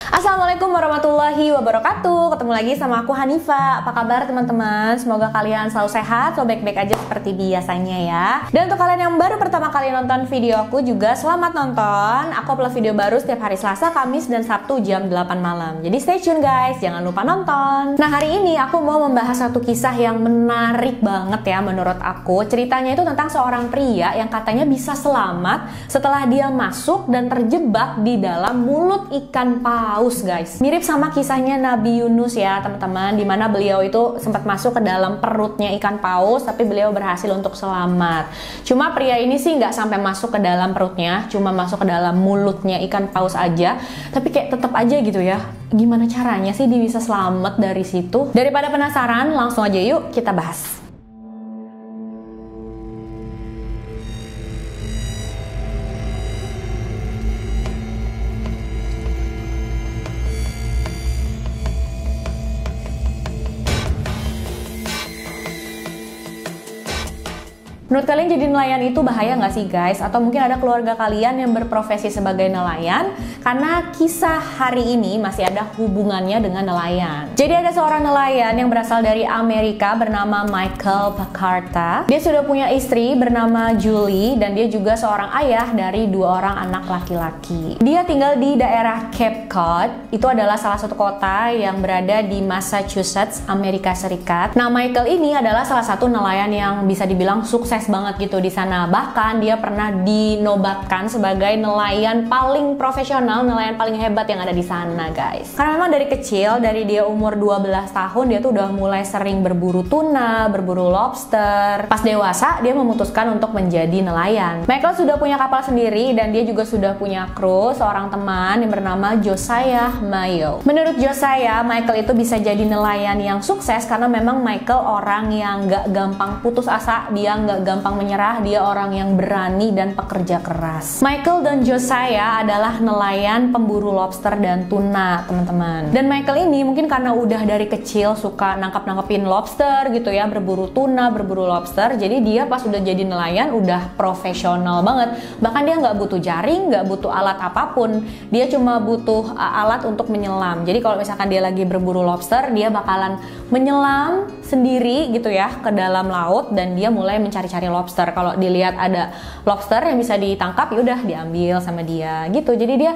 Assalamualaikum warahmatullahi wabarakatuh. Ketemu lagi sama aku Hanifa. Apa kabar teman-teman? Semoga kalian selalu sehat, selalu baik-baik aja seperti biasanya ya. Dan untuk kalian yang baru pertama kali nonton video aku juga selamat nonton. Aku upload video baru setiap hari Selasa, Kamis, dan Sabtu jam 8 malam. Jadi stay tune guys, jangan lupa nonton. Nah hari ini aku mau membahas satu kisah yang menarik banget ya menurut aku. Ceritanya itu tentang seorang pria yang katanya bisa selamat setelah dia masuk dan terjebak di dalam mulut ikan paus guys. Mirip sama kisahnya Nabi Yunus ya teman-teman, dimana beliau itu sempat masuk ke dalam perutnya ikan paus tapi beliau berhasil untuk selamat. Cuma pria ini sih nggak sampai masuk ke dalam perutnya, cuma masuk ke dalam mulutnya ikan paus aja. Tapi kayak tetap aja gitu ya, gimana caranya sih dia bisa selamat dari situ? Daripada penasaran, langsung aja yuk kita bahas. Menurut kalian jadi nelayan itu bahaya nggak sih guys? Atau mungkin ada keluarga kalian yang berprofesi sebagai nelayan? Karena kisah hari ini masih ada hubungannya dengan nelayan. Jadi ada seorang nelayan yang berasal dari Amerika bernama Michael Pacarta. Dia sudah punya istri bernama Julie dan dia juga seorang ayah dari 2 orang anak laki-laki. Dia tinggal di daerah Cape Cod. Itu adalah salah satu kota yang berada di Massachusetts, Amerika Serikat. Nah Michael ini adalah salah satu nelayan yang bisa dibilang sukses banget gitu di sana. Bahkan dia pernah dinobatkan sebagai nelayan paling profesional, nelayan paling hebat yang ada di sana guys. Karena memang dari kecil, dari dia umur 12 tahun dia tuh udah mulai sering berburu tuna, berburu lobster. Pas dewasa dia memutuskan untuk menjadi nelayan. Michael sudah punya kapal sendiri dan dia juga sudah punya kru, seorang teman yang bernama Josiah Mayo. Menurut Josiah, Michael itu bisa jadi nelayan yang sukses karena memang Michael orang yang gak gampang putus asa, dia gak gampang menyerah, dia orang yang berani dan pekerja keras. Michael dan Josiah adalah nelayan pemburu lobster dan tuna teman-teman. Dan Michael ini mungkin karena udah dari kecil suka nangkap-nangkepin lobster gitu ya, berburu tuna, berburu lobster, jadi dia pas udah jadi nelayan udah profesional banget. Bahkan dia nggak butuh jaring, nggak butuh alat apapun, dia cuma butuh alat untuk menyelam. Jadi kalau misalkan dia lagi berburu lobster, dia bakalan menyelam sendiri gitu ya ke dalam laut dan dia mulai mencari-cari lobster. Kalau dilihat ada lobster yang bisa ditangkap, ya udah diambil sama dia gitu. Jadi dia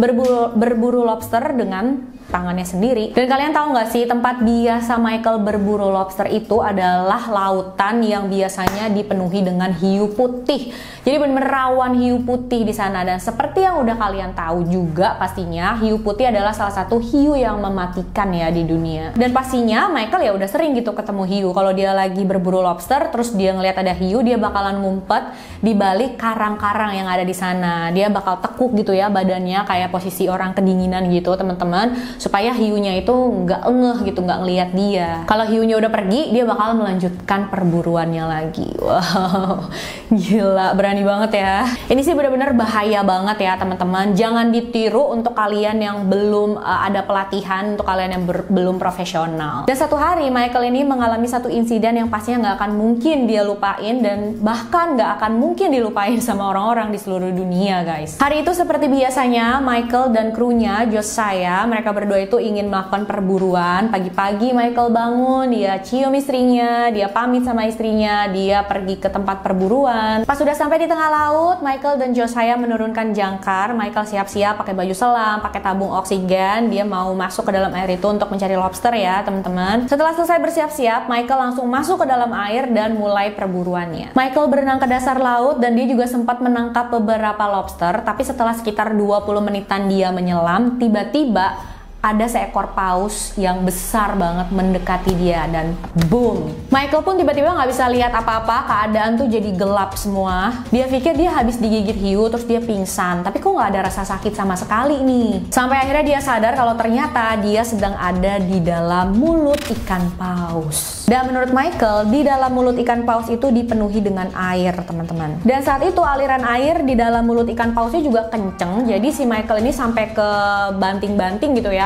berburu lobster dengan tangannya sendiri. Dan kalian tahu nggak sih tempat biasa Michael berburu lobster itu adalah lautan yang biasanya dipenuhi dengan hiu putih. Jadi benar-benar rawan hiu putih di sana. Dan seperti yang udah kalian tahu juga pastinya hiu putih adalah salah satu hiu yang mematikan ya di dunia. Dan pastinya Michael ya udah sering gitu ketemu hiu. Kalau dia lagi berburu lobster terus dia ngelihat ada hiu, dia bakalan ngumpet di balik karang-karang yang ada di sana. Dia bakal tekuk gitu ya badannya kayak posisi orang kedinginan gitu teman-teman, supaya hiunya itu nggak ngeh gitu, nggak ngelihat dia. Kalau hiunya udah pergi, dia bakal melanjutkan perburuannya lagi. Wow, gila, berani banget ya. Ini sih benar-benar bahaya banget ya teman-teman. Jangan ditiru untuk kalian yang belum ada pelatihan, untuk kalian yang belum profesional. Dan satu hari Michael ini mengalami satu insiden yang pastinya nggak akan mungkin dia lupain dan bahkan nggak akan mungkin dilupain sama orang-orang di seluruh dunia guys. Hari itu seperti biasanya Michael dan krunya Josiah, mereka berdua itu ingin melakukan perburuan. Pagi-pagi Michael bangun, dia cium istrinya, dia pamit sama istrinya, dia pergi ke tempat perburuan. Pas sudah sampai di tengah laut, Michael dan Josiah menurunkan jangkar. Michael siap-siap pakai baju selam, pakai tabung oksigen, dia mau masuk ke dalam air itu untuk mencari lobster ya teman-teman. Setelah selesai bersiap-siap, Michael langsung masuk ke dalam air dan mulai perburuannya. Michael berenang ke dasar laut dan dia juga sempat menangkap beberapa lobster, tapi setelah sekitar 20 menitan dia menyelam, tiba-tiba ada seekor paus yang besar banget mendekati dia dan boom. Michael pun tiba-tiba nggak bisa lihat apa-apa, keadaan tuh jadi gelap semua. Dia pikir dia habis digigit hiu terus dia pingsan, tapi kok nggak ada rasa sakit sama sekali nih. Sampai akhirnya dia sadar kalau ternyata dia sedang ada di dalam mulut ikan paus. Dan menurut Michael, di dalam mulut ikan paus itu dipenuhi dengan air teman-teman. Dan saat itu aliran air di dalam mulut ikan pausnya juga kenceng, jadi si Michael ini sampai ke banting-banting gitu ya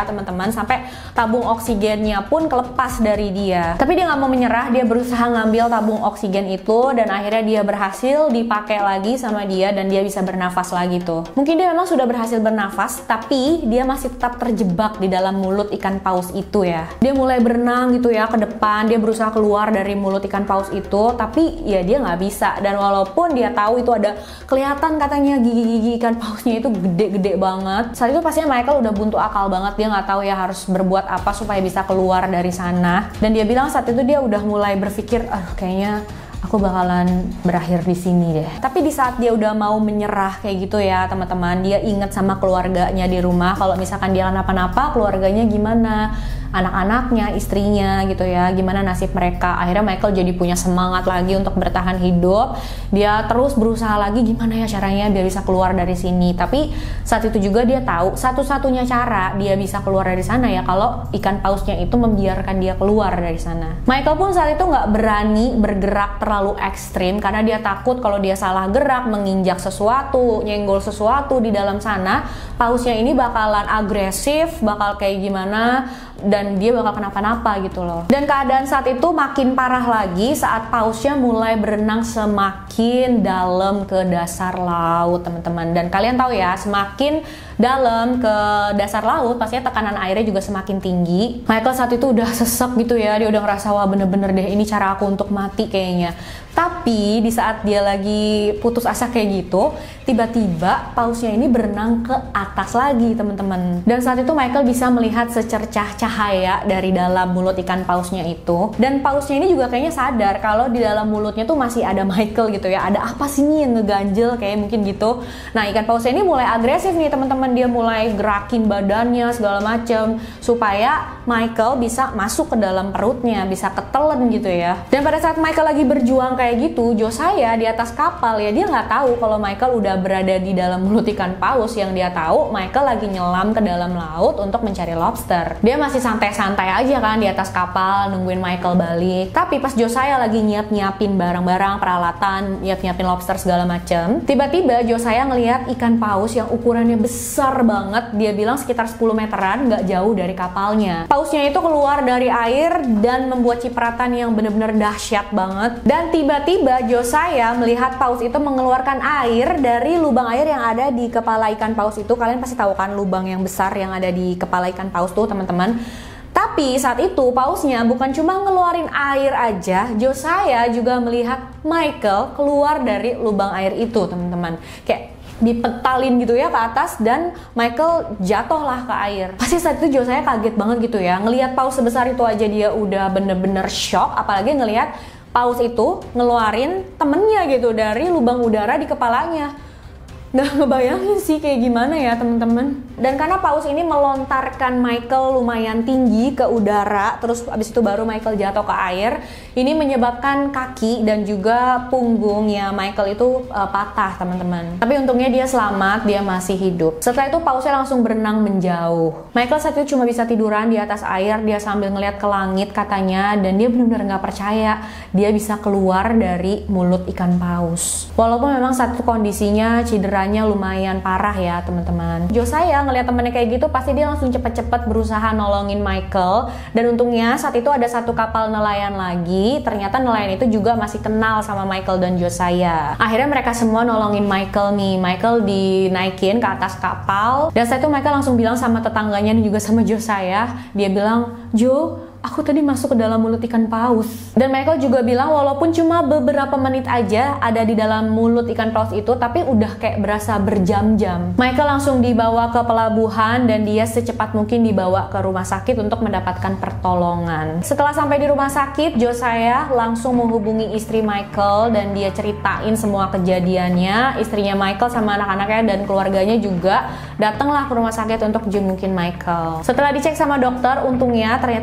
teman-teman, sampai tabung oksigennya pun kelepas dari dia. Tapi dia nggak mau menyerah, dia berusaha ngambil tabung oksigen itu dan akhirnya dia berhasil dipakai lagi sama dia dan dia bisa bernafas lagi tuh. Mungkin dia memang sudah berhasil bernafas, tapi dia masih tetap terjebak di dalam mulut ikan paus itu ya. Dia mulai berenang gitu ya ke depan, dia berusaha keluar dari mulut ikan paus itu, tapi ya dia nggak bisa. Dan walaupun dia tahu itu ada kelihatan katanya gigi-gigi ikan pausnya itu gede-gede banget, saat itu pastinya Michael udah buntu akal banget. Dia nggak tahu ya harus berbuat apa supaya bisa keluar dari sana. Dan dia bilang saat itu dia udah mulai berpikir, kayaknya aku bakalan berakhir di sini deh. Tapi di saat dia udah mau menyerah kayak gitu ya teman-teman, dia inget sama keluarganya di rumah. Kalau misalkan dia kenapa-napa, keluarganya gimana, anak-anaknya, istrinya gitu ya, gimana nasib mereka. Akhirnya Michael jadi punya semangat lagi untuk bertahan hidup. Dia terus berusaha lagi gimana ya caranya biar bisa keluar dari sini. Tapi saat itu juga dia tahu satu-satunya cara dia bisa keluar dari sana ya kalau ikan pausnya itu membiarkan dia keluar dari sana. Michael pun saat itu nggak berani bergerak terlalu ekstrim karena dia takut kalau dia salah gerak, menginjak sesuatu, nyenggol sesuatu di dalam sana, pausnya ini bakalan agresif, bakal kayak gimana, dan dia bakal kenapa-napa gitu loh. Dan keadaan saat itu makin parah lagi saat pausnya mulai berenang semakin dalam ke dasar laut teman-teman. Dan kalian tahu ya, semakin dalam ke dasar laut pastinya tekanan airnya juga semakin tinggi. Michael saat itu udah sesek gitu ya, dia udah ngerasa wah bener-bener deh ini cara aku untuk mati kayaknya. Tapi di saat dia lagi putus asa kayak gitu, tiba-tiba pausnya ini berenang ke atas lagi teman-teman. Dan saat itu Michael bisa melihat secercah cahaya dari dalam mulut ikan pausnya itu. Dan pausnya ini juga kayaknya sadar kalau di dalam mulutnya tuh masih ada Michael gitu ya. Ada apa sih nih yang ngeganjel kayak mungkin gitu. Nah ikan pausnya ini mulai agresif nih teman-teman. Dia mulai gerakin badannya segala macem supaya Michael bisa masuk ke dalam perutnya, bisa ketelen gitu ya. Dan pada saat Michael lagi berjuang kayak gitu, Josiah di atas kapal ya, dia nggak tahu kalau Michael udah berada di dalam mulut ikan paus. Yang dia tahu Michael lagi nyelam ke dalam laut untuk mencari lobster. Dia masih santai-santai aja kan di atas kapal nungguin Michael balik. Tapi pas Josiah lagi nyiapin barang-barang, peralatan, nyiapin lobster segala macem, tiba-tiba Josiah ngelihat ikan paus yang ukurannya besar banget. Dia bilang sekitar 10 meteran, nggak jauh dari kapalnya. Pausnya itu keluar dari air dan membuat cipratan yang bener-bener dahsyat banget. Dan tiba-tiba Josiah melihat paus itu mengeluarkan air dari lubang air yang ada di kepala ikan paus itu. Kalian pasti tahu kan lubang yang besar yang ada di kepala ikan paus tuh teman-teman. Tapi saat itu pausnya bukan cuma ngeluarin air aja, Josiah juga melihat Michael keluar dari lubang air itu teman-teman. Kayak dipetalin gitu ya ke atas dan Michael jatuhlah ke air. Pasti saat itu Josiah kaget banget gitu ya. Ngelihat paus sebesar itu aja dia udah bener-bener shock, apalagi ngelihat paus itu ngeluarin temennya gitu dari lubang udara di kepalanya. Nggak ngebayangin sih kayak gimana ya teman-teman. Dan karena paus ini melontarkan Michael lumayan tinggi ke udara, terus abis itu baru Michael jatuh ke air, ini menyebabkan kaki dan juga punggungnya Michael itu patah teman-teman. Tapi untungnya dia selamat, dia masih hidup. Setelah itu pausnya langsung berenang menjauh. Michael saat itu cuma bisa tiduran di atas air, dia sambil ngeliat ke langit katanya, dan dia benar-benar nggak percaya dia bisa keluar dari mulut ikan paus. Walaupun memang saat itu kondisinya cederanya lumayan parah ya teman-teman. Josiah ngeliat temennya kayak gitu, pasti dia langsung cepet-cepet berusaha nolongin Michael. Dan untungnya saat itu ada satu kapal nelayan lagi. Ternyata nelayan itu juga masih kenal sama Michael dan Josiah. Akhirnya mereka semua nolongin Michael nih. Michael dinaikin ke atas kapal. Dan saat itu Michael langsung bilang sama tetangganya dan juga sama Josiah. Dia bilang, "Jo, aku tadi masuk ke dalam mulut ikan paus." Dan Michael juga bilang walaupun cuma beberapa menit aja ada di dalam mulut ikan paus itu, tapi udah kayak berasa berjam-jam. Michael langsung dibawa ke pelabuhan dan dia secepat mungkin dibawa ke rumah sakit untuk mendapatkan pertolongan. Setelah sampai di rumah sakit, Josiah langsung menghubungi istri Michael dan dia ceritain semua kejadiannya. Istrinya Michael sama anak-anaknya dan keluarganya juga datanglah ke rumah sakit untuk jengukin Michael. Setelah dicek sama dokter, untungnya ternyata cedera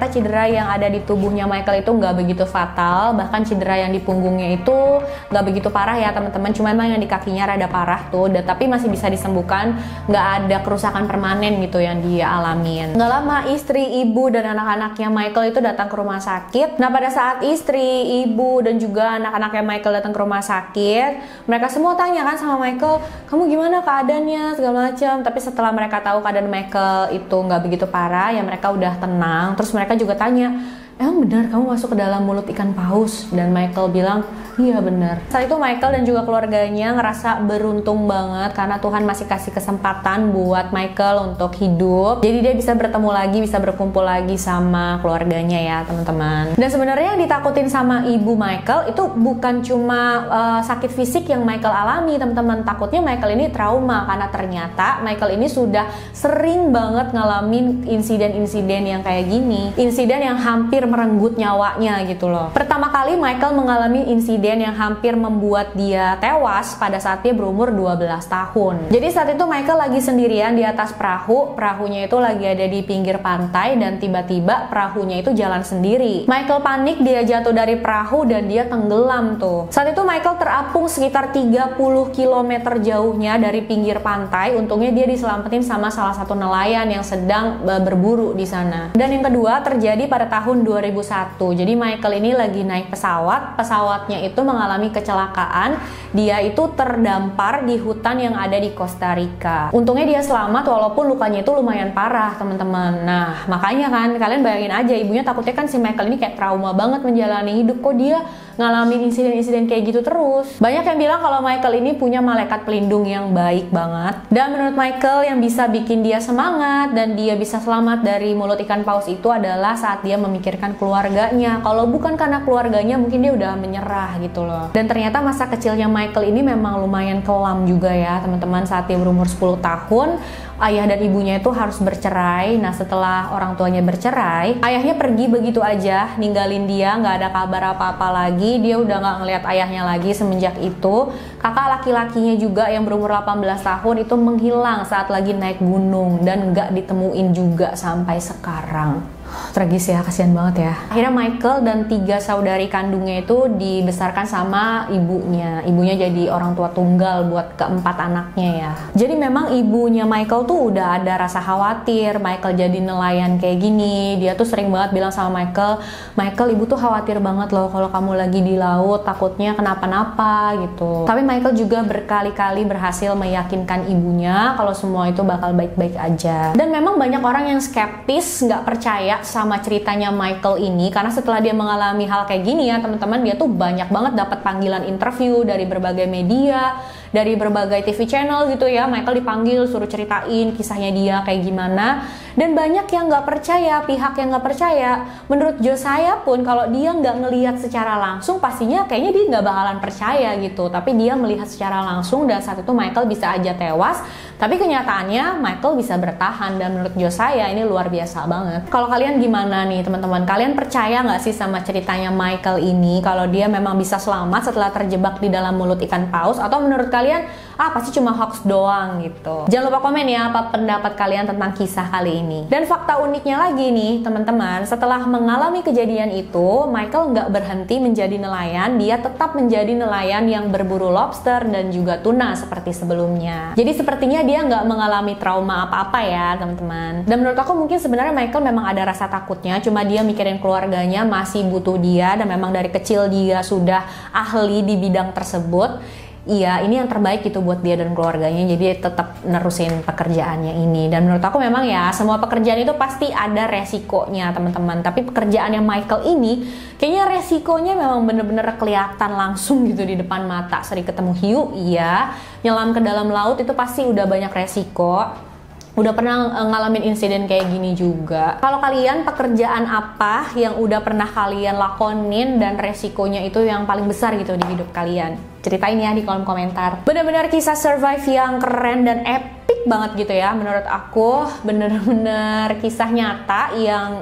cedera yang ada di tubuhnya Michael itu nggak begitu fatal, bahkan cedera yang di punggungnya itu nggak begitu parah ya teman-teman, cuma memang yang di kakinya rada parah tuh, tapi masih bisa disembuhkan, nggak ada kerusakan permanen gitu yang dia alamin. Nggak lama istri, ibu, dan anak-anaknya Michael itu datang ke rumah sakit. Nah pada saat istri, ibu, dan juga anak-anaknya Michael datang ke rumah sakit, mereka semua tanya kan sama Michael, kamu gimana keadaannya segala macam. Tapi setelah mereka tahu keadaan Michael itu nggak begitu parah, ya mereka udah tenang. Terus mereka juga tanya, emang benar kamu masuk ke dalam mulut ikan paus? Dan Michael bilang, iya benar. Saat itu Michael dan juga keluarganya ngerasa beruntung banget karena Tuhan masih kasih kesempatan buat Michael untuk hidup. Jadi dia bisa bertemu lagi, bisa berkumpul lagi sama keluarganya ya teman-teman. Dan sebenarnya yang ditakutin sama ibu Michael itu bukan cuma sakit fisik yang Michael alami teman-teman. Takutnya Michael ini trauma karena ternyata Michael ini sudah sering banget ngalamin insiden-insiden yang kayak gini. Insiden yang hampir merenggut nyawanya gitu loh. Pertama kali Michael mengalami insiden yang hampir membuat dia tewas pada saat dia berumur 12 tahun. Jadi saat itu Michael lagi sendirian di atas perahu, perahunya itu lagi ada di pinggir pantai dan tiba-tiba perahunya itu jalan sendiri. Michael panik, dia jatuh dari perahu dan dia tenggelam tuh. Saat itu Michael terapung sekitar 30 km jauhnya dari pinggir pantai. Untungnya dia diselamatin sama salah satu nelayan yang sedang berburu di sana. Dan yang kedua terjadi pada tahun 2001. Jadi Michael ini lagi naik pesawat, pesawatnya itu mengalami kecelakaan. Dia itu terdampar di hutan yang ada di Costa Rica. Untungnya dia selamat walaupun lukanya itu lumayan parah teman-teman. Nah makanya kan kalian bayangin aja, ibunya takutnya kan si Michael ini kayak trauma banget menjalani hidup, kok dia ngalamin insiden-insiden kayak gitu terus. Banyak yang bilang kalau Michael ini punya malaikat pelindung yang baik banget. Dan menurut Michael yang bisa bikin dia semangat dan dia bisa selamat dari mulut ikan paus itu adalah saat dia memikirkan keluarganya. Kalau bukan karena keluarganya mungkin dia udah menyerah gitu loh. Dan ternyata masa kecilnya Michael ini memang lumayan kelam juga ya teman-teman. Saat dia berumur 10 tahun, ayah dan ibunya itu harus bercerai. Nah setelah orang tuanya bercerai, ayahnya pergi begitu aja, ninggalin dia, nggak ada kabar apa-apa lagi. Dia udah nggak ngeliat ayahnya lagi semenjak itu. Kakak laki-lakinya juga yang berumur 18 tahun itu menghilang saat lagi naik gunung dan nggak ditemuin juga sampai sekarang. Tragis ya, kasihan banget ya. Akhirnya Michael dan 3 saudari kandungnya itu dibesarkan sama ibunya. Ibunya jadi orang tua tunggal buat keempat anaknya ya. Jadi memang ibunya Michael tuh udah ada rasa khawatir Michael jadi nelayan kayak gini. Dia tuh sering banget bilang sama Michael, Michael ibu tuh khawatir banget loh kalau kamu lagi di laut, takutnya kenapa-napa gitu. Tapi Michael juga berkali-kali berhasil meyakinkan ibunya kalau semua itu bakal baik-baik aja. Dan memang banyak orang yang skeptis, nggak percaya sama ceritanya Michael ini karena setelah dia mengalami hal kayak gini ya teman-teman, dia tuh banyak banget dapat panggilan interview dari berbagai media, dari berbagai TV channel gitu ya. Michael dipanggil suruh ceritain kisahnya dia kayak gimana, dan banyak yang nggak percaya, pihak yang nggak percaya. Menurut Josiah pun kalau dia nggak ngelihat secara langsung pastinya kayaknya dia nggak bakalan percaya gitu, tapi dia melihat secara langsung dan saat itu Michael bisa aja tewas. Tapi kenyataannya Michael bisa bertahan dan menurut Josiah ini luar biasa banget. Kalau kalian gimana nih teman-teman? Kalian percaya nggak sih sama ceritanya Michael ini kalau dia memang bisa selamat setelah terjebak di dalam mulut ikan paus? Atau menurut kalian pasti cuma hoax doang gitu? Jangan lupa komen ya apa pendapat kalian tentang kisah kali ini. Dan fakta uniknya lagi nih teman-teman, setelah mengalami kejadian itu Michael nggak berhenti menjadi nelayan. Dia tetap menjadi nelayan yang berburu lobster dan juga tuna seperti sebelumnya. Jadi sepertinya dia nggak mengalami trauma apa-apa ya teman-teman. Dan menurut aku mungkin sebenarnya Michael memang ada rasa takutnya, cuma dia mikirin keluarganya masih butuh dia dan memang dari kecil dia sudah ahli di bidang tersebut. Iya, ini yang terbaik gitu buat dia dan keluarganya, jadi tetap nerusin pekerjaannya ini. Dan menurut aku memang ya semua pekerjaan itu pasti ada resikonya teman-teman, tapi pekerjaannya Michael ini kayaknya resikonya memang bener-bener kelihatan langsung gitu di depan mata. Sering ketemu hiu, iya, nyelam ke dalam laut itu pasti udah banyak resiko. Udah pernah ngalamin insiden kayak gini juga. Kalau kalian pekerjaan apa yang udah pernah kalian lakonin dan resikonya itu yang paling besar gitu di hidup kalian? Ceritain ya di kolom komentar. Bener-bener kisah survive yang keren dan epic banget gitu ya. Menurut aku bener-bener kisah nyata yang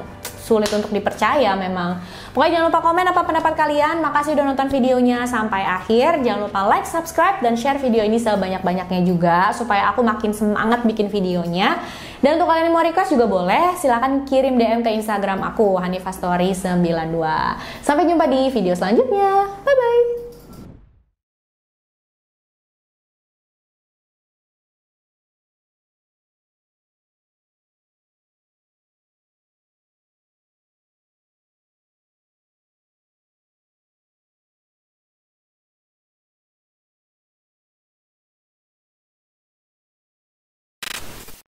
sulit untuk dipercaya memang. Pokoknya jangan lupa komen apa pendapat kalian. Makasih udah nonton videonya sampai akhir. Jangan lupa like, subscribe, dan share video ini sebanyak-banyaknya juga supaya aku makin semangat bikin videonya. Dan untuk kalian yang mau request juga boleh, silahkan kirim DM ke Instagram aku, Hanifa Story 92. Sampai jumpa di video selanjutnya. Bye bye.